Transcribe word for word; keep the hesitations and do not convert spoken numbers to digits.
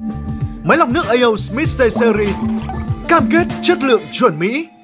Máy lọc nước a o Smith C Series, cam kết chất lượng chuẩn Mỹ.